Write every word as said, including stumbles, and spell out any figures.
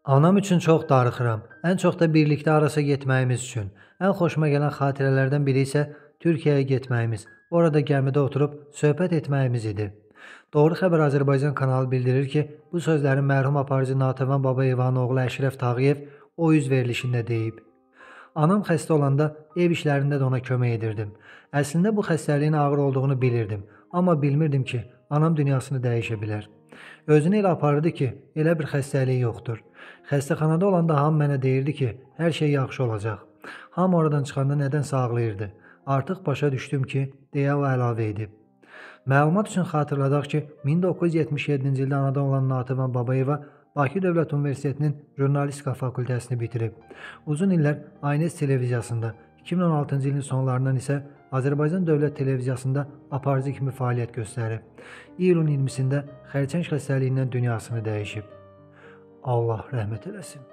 Anam üçün çox darıxıram. Ən çox da birlikdə Arasa getməyimiz üçün. Ən xoşuma gələn xatirələrdən biri isə Türkiyəyə getməyimiz, orada gəmidə oturub söhbət etməyimiz idi. Doğru Xəbər Azərbaycan kanalı bildirir ki, bu sözləri mərhum aparıcı Natəvan Babayevanın oğlu Əşrəf Tağıyev o üz verilişində deyib. Anam xəstə olanda ev işlərində də ona kömək edirdim. Əslində bu xəstəliyin ağır olduğunu bilirdim, amma bilmirdim ki, anam dünyasını dəyişə bilər. Özünü elə aparırdı ki, elə bir xəstəliyi yoxdur. Xəstəxanada olanda hamı mənə deyirdi ki, hər şey yaxşı olacaq. Hamı oradan çıxanda nədənsə ağlayırdı. Artıq başa düşdüm ki, deyə o əlavə edib. Məlumat üçün xatırladaq ki, min doqquz yüz yetmiş yeddinci ildə anadan olan Natəvan Babayeva Bakı Dövlət Universitetinin Jurnalistika fakültəsini bitirib. Uzun illər A N S televiziyasında, iki min on altıncı ilin sonlarından isə Azərbaycan Dövlət Televiziyasında aparıcı kimi fəaliyyət göstərib. İyulun iyirmisində xərçəng xəstəliyindən dünyasını dəyişib. Allah rəhmət eləsin.